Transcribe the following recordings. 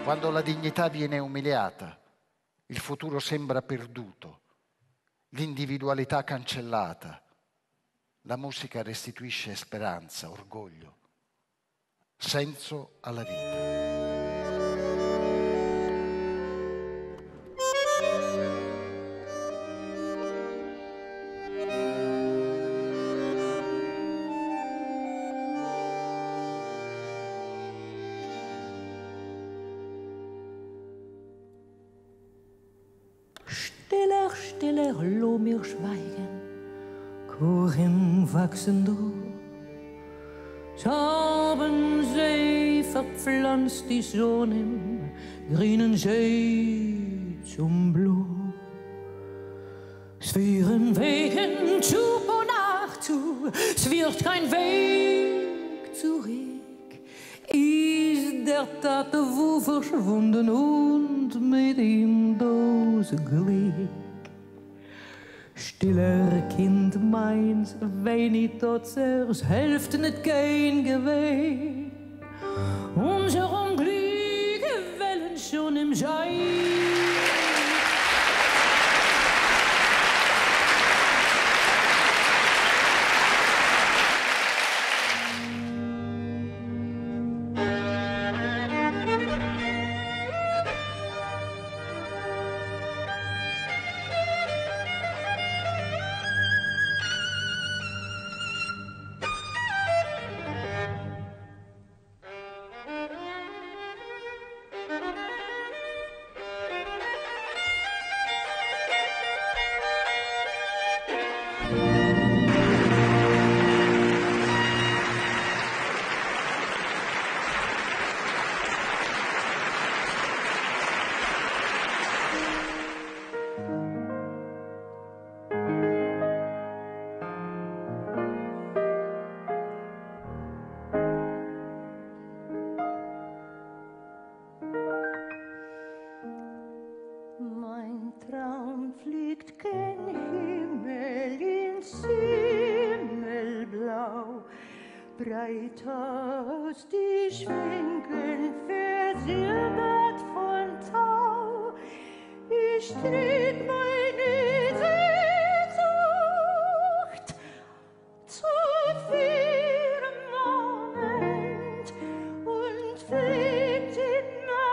Quando la dignità viene umiliata, il futuro sembra perduto, l'individualità cancellata, la musica restituisce speranza, orgoglio, senso alla vita. Stiller, stiller, lo mir schweigen, Chorin wachsen du. Schabensee verpflanzt die Sonne im grünen See zum Blut. Es führen Wegen zu und nach zu, es wird kein Weg zurück. Ist der Tatewu verschwunden und mit ihm das Glück. Stiller Kind meins, wenig totzers, helft net kein Geweh. Unser Unglück wellen schon im Schein. Mein Traum fliegt gen Himmel ins Himmelblau, breit aus die Schwingen versilbert von Tau. Ich träg meine Sehnsucht zu firmament und fliegt in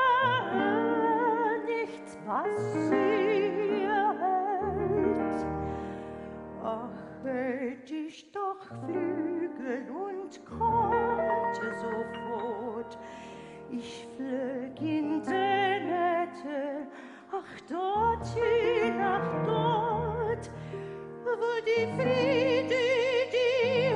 nichts, was sie erhält. Ach, hätt ich doch Flügel und konnte sofort, ich flög in den Äther, ach dorthin, ach dort, wo die Friede, die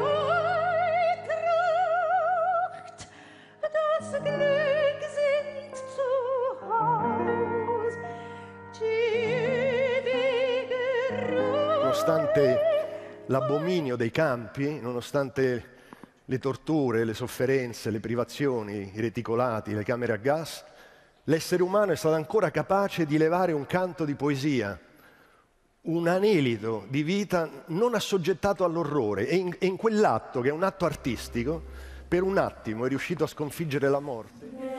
Heilkraft, das Glück sind zu Haus, die ewige Ruhe. Nonostante l'abominio dei campi, nonostante le torture, le sofferenze, le privazioni, i reticolati, le camere a gas, l'essere umano è stato ancora capace di levare un canto di poesia, un anelito di vita non assoggettato all'orrore, e in quell'atto, che è un atto artistico, per un attimo è riuscito a sconfiggere la morte.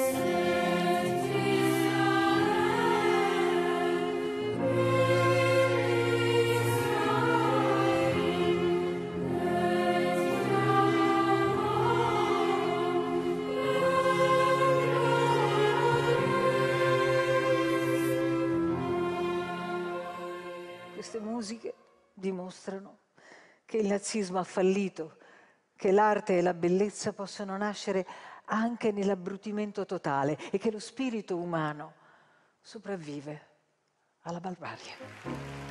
Queste musiche dimostrano che il nazismo ha fallito, che l'arte e la bellezza possono nascere anche nell'abbrutimento totale e che lo spirito umano sopravvive alla barbarie.